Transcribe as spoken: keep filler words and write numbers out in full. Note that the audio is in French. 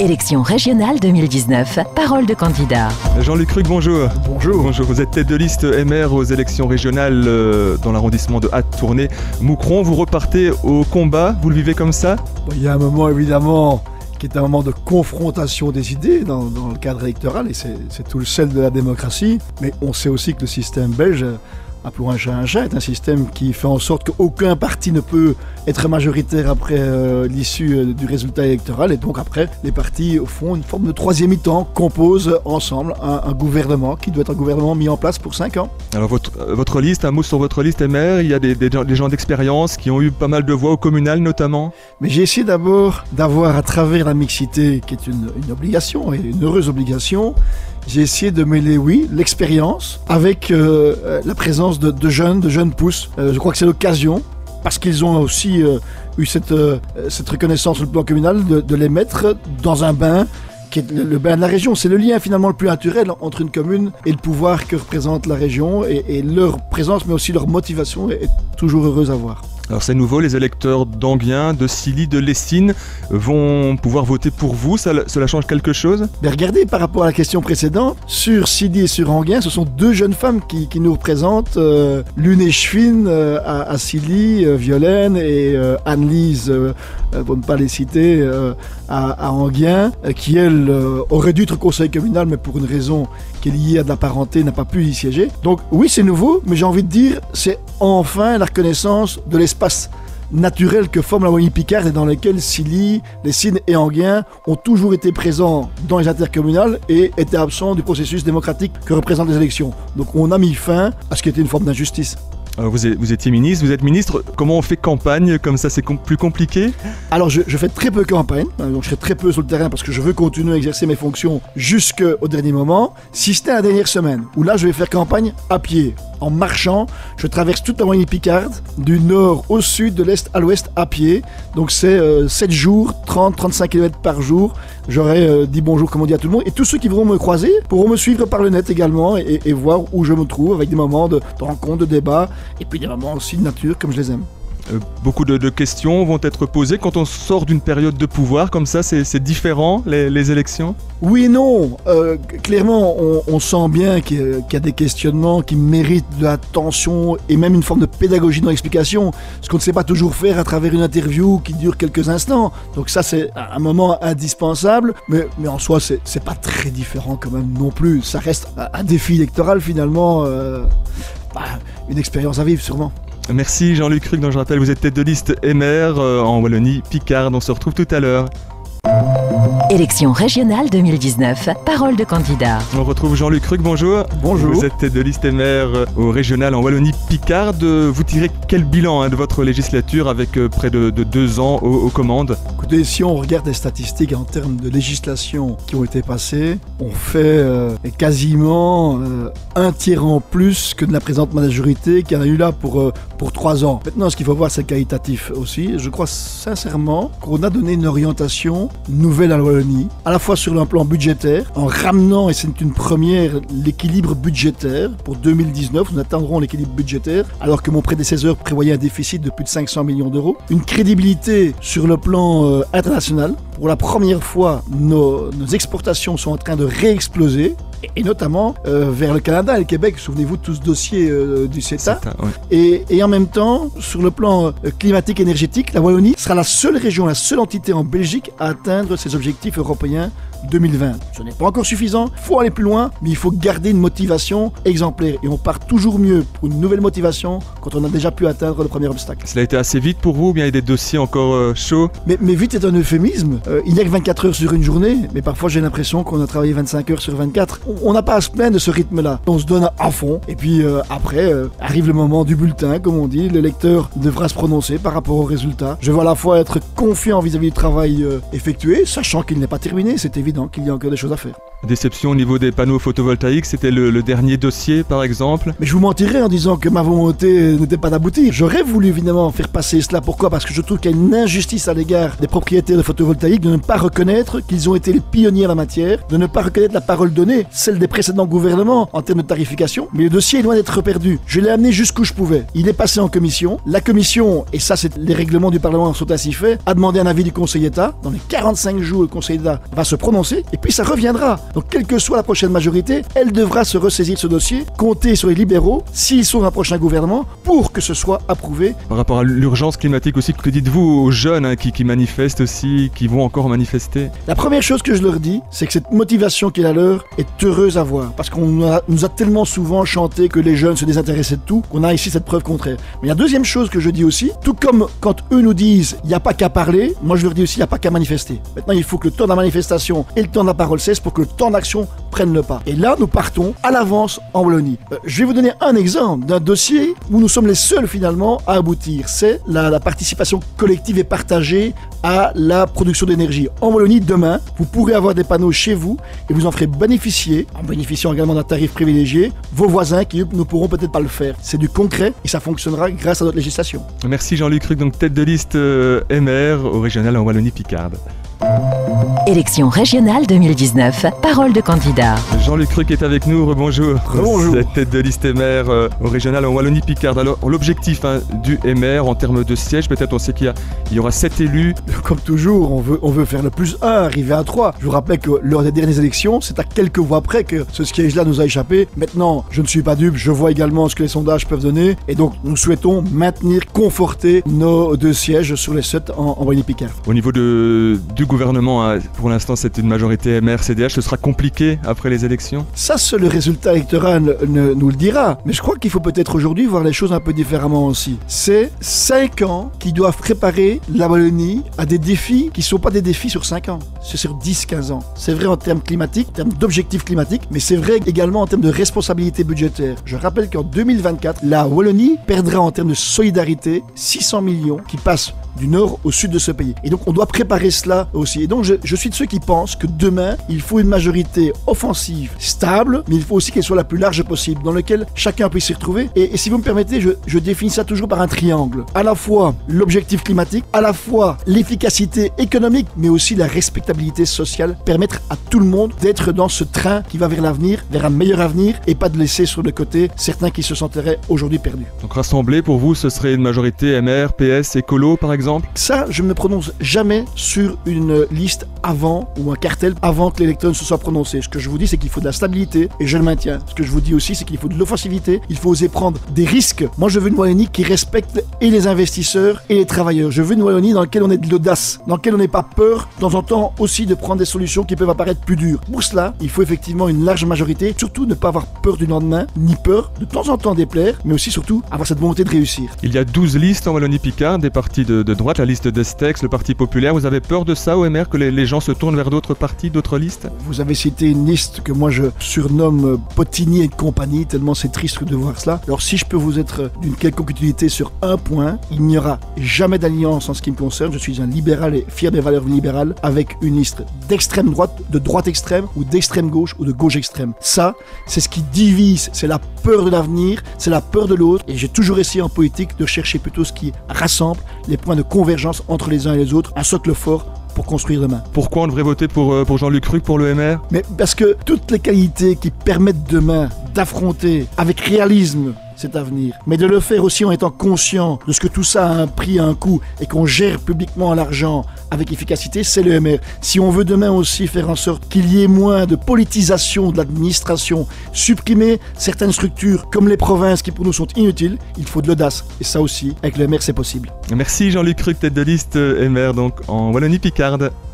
Élections régionales deux mille dix-neuf, parole de candidat. Jean-Luc Ruc, bonjour. Bonjour. Bonjour, vous êtes tête de liste M R aux élections régionales euh, dans l'arrondissement de Hâte-Tournai-Moucron. Vous repartez au combat, vous le vivez comme ça? Bon, il y a un moment évidemment qui est un moment de confrontation des idées dans, dans le cadre électoral et c'est, c'est tout le sel de la démocratie. Mais on sait aussi que le système belge, appelons un chat un chat, est un système qui fait en sorte qu'aucun parti ne peut être majoritaire après euh, l'issue euh, du résultat électoral. Et donc après, les partis font une forme de troisième mi-temps, composent ensemble un, un gouvernement qui doit être un gouvernement mis en place pour cinq ans. Alors votre, votre liste, un mot sur votre liste M R, il y a des, des, des gens d'expérience qui ont eu pas mal de voix au communal notamment. Mais j'ai essayé d'abord d'avoir à travers la mixité, qui est une, une obligation et une heureuse obligation, j'ai essayé de mêler, oui, l'expérience avec euh, la présence de, de jeunes, de jeunes pousses. Euh, je crois que c'est l'occasion, parce qu'ils ont aussi euh, eu cette, euh, cette reconnaissance sur le plan communal, de, de les mettre dans un bain qui est le, le bain de la région. C'est le lien finalement le plus naturel entre une commune et le pouvoir que représente la région, et, et leur présence, mais aussi leur motivation est, est toujours heureuse à voir. Alors c'est nouveau, les électeurs d'Enghien, de Silly, de Lessines vont pouvoir voter pour vous, ça, cela change quelque chose? Mais regardez, par rapport à la question précédente, sur Silly et sur Enghien, ce sont deux jeunes femmes qui, qui nous représentent, euh, Lune et Chevine euh, à, à Silly, euh, Violaine, et euh, Anne-Lise, euh, pour ne pas les citer, euh, à, à Enghien, euh, qui elle euh, aurait dû être au conseil communal, mais pour une raison qui est liée à de la parenté, n'a pas pu y siéger. Donc oui, c'est nouveau, mais j'ai envie de dire, c'est enfin la reconnaissance de l'espace naturel que forme la Wallonie-Picarde et dans lequel Silly, Lessines et Enghien ont toujours été présents dans les intercommunales et étaient absents du processus démocratique que représentent les élections. Donc on a mis fin à ce qui était une forme d'injustice. Alors vous, êtes, vous étiez ministre, vous êtes ministre, comment on fait campagne comme ça, c'est com- plus compliqué? Alors je, je fais très peu campagne, donc je serai très peu sur le terrain parce que je veux continuer à exercer mes fonctions jusqu'au dernier moment, si c'était la dernière semaine, où là je vais faire campagne à pied, en marchant. Je traverse toute la Wallonie-Picarde, du nord au sud, de l'est à l'ouest à pied, donc c'est euh, sept jours, trente à trente-cinq kilomètres par jour. J'aurai euh, dit bonjour comme on dit à tout le monde, et tous ceux qui vont me croiser pourront me suivre par le net également et, et voir où je me trouve, avec des moments de, de rencontres, de débats, et puis des moments aussi de nature comme je les aime. Euh, beaucoup de, de questions vont être posées quand on sort d'une période de pouvoir comme ça, c'est, c'est différent les, les élections? Oui et non, euh, clairement on, on sent bien qu'il y, a, qu'il y a des questionnements qui méritent de l'attention et même une forme de pédagogie dans l'explication, ce qu'on ne sait pas toujours faire à travers une interview qui dure quelques instants. Donc ça c'est un moment indispensable, mais, mais en soi c'est, c'est pas très différent quand même non plus. Ça reste un défi électoral finalement, euh, bah, une expérience à vivre sûrement. Merci Jean-Luc Ruc, dont je rappelle, vous êtes tête de liste M R euh, en Wallonie-Picarde. On se retrouve tout à l'heure. Élections régionales deux mille dix-neuf, parole de candidat. On retrouve Jean-Luc Ruc, bonjour. Bonjour. Vous êtes tête de liste M R au régional en Wallonie-Picarde. Vous tirez quel bilan hein, de votre législature avec euh, près de, de deux ans aux, aux commandes? Écoutez, si on regarde les statistiques en termes de législation qui ont été passées, on fait euh, quasiment euh, un tiers en plus que de la présente majorité qui en a eu là pour, euh, pour trois ans. Maintenant, ce qu'il faut voir, c'est qualitatif aussi. Je crois sincèrement qu'on a donné une orientation nouvelle à la Wallonie, à la fois sur un plan budgétaire, en ramenant, et c'est une première, l'équilibre budgétaire. Pour deux mille dix-neuf, nous atteindrons l'équilibre budgétaire, alors que mon prédécesseur prévoyait un déficit de plus de cinq cents millions d'euros. Une crédibilité sur le plan euh, international. Pour la première fois, nos, nos exportations sont en train de réexploser, et, et notamment euh, vers le Canada et le Québec. Souvenez-vous de tout ce dossier euh, du CETA. CETA ouais. et, et en même temps, sur le plan euh, climatique et énergétique, la Wallonie sera la seule région, la seule entité en Belgique à atteindre ses objectifs européens deux mille vingt. Ce n'est pas encore suffisant, il faut aller plus loin, mais il faut garder une motivation exemplaire. Et on part toujours mieux pour une nouvelle motivation quand on a déjà pu atteindre le premier obstacle. Cela a été assez vite pour vous ou bien il y a des dossiers encore euh, chauds? Mais, mais vite est un euphémisme. Euh, il n'y a que vingt-quatre heures sur une journée, mais parfois j'ai l'impression qu'on a travaillé vingt-cinq heures sur vingt-quatre. On n'a pas à se plaindre de ce rythme-là. On se donne à fond, et puis euh, après euh, arrive le moment du bulletin, comme on dit. Le lecteur devra se prononcer par rapport aux résultats. Je veux à la fois être confiant vis-à-vis du travail euh, effectué, sachant qu'il n'est pas terminé, c'est évident qu'il y a encore des choses à faire. déception au niveau des panneaux photovoltaïques, c'était le, le dernier dossier par exemple. Mais je vous mentirais en disant que ma volonté n'était pas d'aboutir. J'aurais voulu évidemment faire passer cela. Pourquoi ? Parce que je trouve qu'il y a une injustice à l'égard des propriétaires de photovoltaïques de ne pas reconnaître qu'ils ont été les pionniers en la matière, de ne pas reconnaître la parole donnée, celle des précédents gouvernements en termes de tarification. Mais le dossier est loin d'être perdu. Je l'ai amené jusqu'où je pouvais. Il est passé en commission. La commission, et ça c'est les règlements du Parlement sont ainsi faits, a demandé un avis du Conseil d'État. Dans les quarante-cinq jours, le Conseil d'État va se prononcer et puis ça reviendra. Donc quelle que soit la prochaine majorité, elle devra se ressaisir de ce dossier, compter sur les libéraux, s'ils sont dans un prochain gouvernement, pour que ce soit approuvé. Par rapport à l'urgence climatique aussi, que dites-vous aux jeunes hein, qui, qui manifestent aussi, qui vont encore manifester ? La première chose que je leur dis, c'est que cette motivation qui est la leur est heureuse à voir. Parce qu'on nous a, nous a tellement souvent chanté que les jeunes se désintéressaient de tout, qu'on a ici cette preuve contraire. Mais la deuxième chose que je dis aussi, tout comme quand eux nous disent il n'y a pas qu'à parler, moi je leur dis aussi il n'y a pas qu'à manifester. Maintenant il faut que le temps de la manifestation et le temps de la parole cessent pour que le temps d'action prenne le pas. Et là nous partons à l'avance en Wallonie. Euh, je vais vous donner un exemple d'un dossier où nous sommes les seuls finalement à aboutir. C'est la, la participation collective et partagée à la production d'énergie. En Wallonie, demain, vous pourrez avoir des panneaux chez vous et vous en ferez bénéficier, en bénéficiant également d'un tarif privilégié, vos voisins qui ne pourront peut-être pas le faire. C'est du concret et ça fonctionnera grâce à notre législation. Merci Jean-Luc Ruc, donc tête de liste euh, M R au régional en Wallonie-Picarde. Élections régionales deux mille dix-neuf, parole de candidat. Jean-Luc Ruc est avec nous, rebonjour. Rebonjour. Cette tête de liste M R euh, au régional en Wallonie-Picarde. Alors l'objectif hein, du M R en termes de sièges, peut-être on sait qu'il y, a, il y aura sept élus. Comme toujours, on veut, on veut faire le plus un, arriver à trois. Je vous rappelle que lors des dernières élections, c'est à quelques voix près que ce siège-là nous a échappé. Maintenant, je ne suis pas dupe, je vois également ce que les sondages peuvent donner. Et donc, nous souhaitons maintenir, conforter nos deux sièges sur les sept en, en Wallonie-Picarde. Au niveau de, du gouvernement, hein, pour l'instant c'est une majorité M R C D H, ce sera compliqué après les élections? Ça, seul le résultat électoral ne, ne, nous le dira. Mais je crois qu'il faut peut-être aujourd'hui voir les choses un peu différemment aussi. C'est cinq ans qui doivent préparer la Wallonie à des défis qui ne sont pas des défis sur cinq ans, c'est sur dix quinze ans. C'est vrai en termes climatiques, en termes d'objectifs climatiques, mais c'est vrai également en termes de responsabilité budgétaire. Je rappelle qu'en deux mille vingt-quatre, la Wallonie perdra en termes de solidarité six cents millions qui passent du nord au sud de ce pays. Et donc on doit préparer cela aussi. Et donc je, je suis de ceux qui pensent que demain, il faut une majorité offensive, stable, mais il faut aussi qu'elle soit la plus large possible, dans laquelle chacun puisse s'y retrouver. Et, et si vous me permettez, je, je définis ça toujours par un triangle. À la fois l'objectif climatique, à la fois l'efficacité économique, mais aussi la respectabilité sociale, permettre à tout le monde d'être dans ce train qui va vers l'avenir, vers un meilleur avenir, et pas de laisser sur le côté certains qui se sentiraient aujourd'hui perdus. Donc rassembler, pour vous, ce serait une majorité M R, P S, écolo par exemple? Ça, je ne me prononce jamais sur une liste avant ou un cartel avant que l'électeur ne se soit prononcé. Ce que je vous dis, c'est qu'il faut de la stabilité et je le maintiens. Ce que je vous dis aussi, c'est qu'il faut de l'offensivité, il faut oser prendre des risques. Moi, je veux une Wallonie qui respecte et les investisseurs et les travailleurs. Je veux une Wallonie dans laquelle on ait de l'audace, dans laquelle on n'ait pas peur, de temps en temps aussi de prendre des solutions qui peuvent apparaître plus dures. Pour cela, il faut effectivement une large majorité, surtout ne pas avoir peur du lendemain, ni peur de temps en temps déplaire, mais aussi surtout avoir cette volonté de réussir. Il y a douze listes en Wallonie-Picarde, des partis de, de droite, la liste d'Estex, le Parti populaire. Vous avez peur de ça au M R, que les, les gens se tournent vers d'autres partis, d'autres listes? Vous avez cité une liste que moi je surnomme Potigny et compagnie, tellement c'est triste de voir cela. Alors si je peux vous être d'une quelconque utilité sur un point, il n'y aura jamais d'alliance en ce qui me concerne. Je suis un libéral et fier des valeurs libérales avec une liste d'extrême droite, de droite extrême ou d'extrême gauche ou de gauche extrême. Ça, c'est ce qui divise, c'est la peur de l'avenir, c'est la peur de l'autre. Et j'ai toujours essayé en politique de chercher plutôt ce qui rassemble, les points de convergence entre les uns et les autres, un socle fort pour construire demain. Pourquoi on devrait voter pour, pour Jean-Luc Ruc, pour le M R? Mais parce que toutes les qualités qui permettent demain d'affronter avec réalisme cet avenir, mais de le faire aussi en étant conscient de ce que tout ça a un prix, un coût, et qu'on gère publiquement l'argent avec efficacité, c'est le M R. Si on veut demain aussi faire en sorte qu'il y ait moins de politisation de l'administration, supprimer certaines structures comme les provinces qui pour nous sont inutiles, il faut de l'audace. Et ça aussi, avec le M R, c'est possible. Merci Jean-Luc Ruc, tête de liste M R donc en Wallonie-Picarde.